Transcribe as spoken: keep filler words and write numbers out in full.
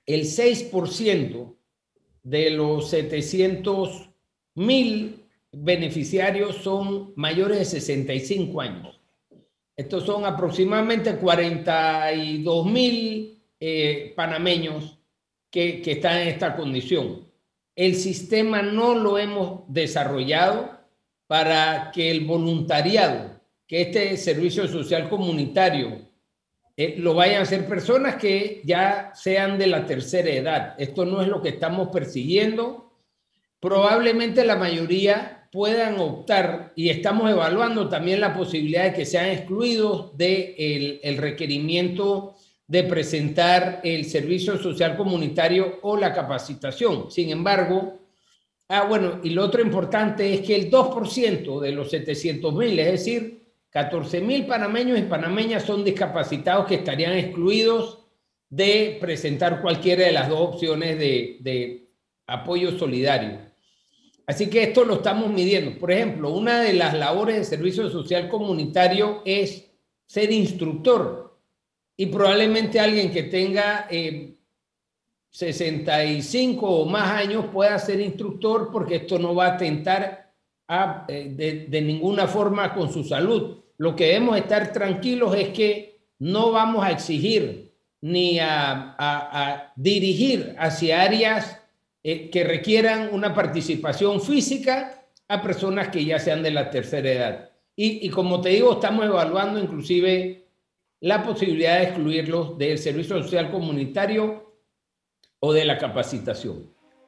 el seis por ciento de los setecientos mil beneficiarios son mayores de sesenta y cinco años. Estos son aproximadamente cuarenta y dos mil eh, panameños que, que están en esta condición. El sistema no lo hemos desarrollado para que el voluntariado, que este servicio social comunitario, eh, lo vayan a hacer personas que ya sean de la tercera edad. Esto no es lo que estamos persiguiendo. Probablemente la mayoría puedan optar, y estamos evaluando también la posibilidad de que sean excluidos del el requerimiento de presentar el servicio social comunitario o la capacitación. Sin embargo, ah, bueno, y lo otro importante es que el dos por ciento de los setecientos mil, es decir, catorce mil panameños y panameñas son discapacitados que estarían excluidos de presentar cualquiera de las dos opciones de, de apoyo solidario. Así que esto lo estamos midiendo. Por ejemplo, una de las labores del servicio social comunitario es ser instructor. Y probablemente alguien que tenga eh, sesenta y cinco o más años pueda ser instructor, porque esto no va a atentar a, eh, de, de ninguna forma con su salud. Lo que debemos estar tranquilos es que no vamos a exigir ni a, a, a dirigir hacia áreas eh, que requieran una participación física a personas que ya sean de la tercera edad. Y, y como te digo, estamos evaluando inclusive la posibilidad de excluirlos del servicio social comunitario o de la capacitación.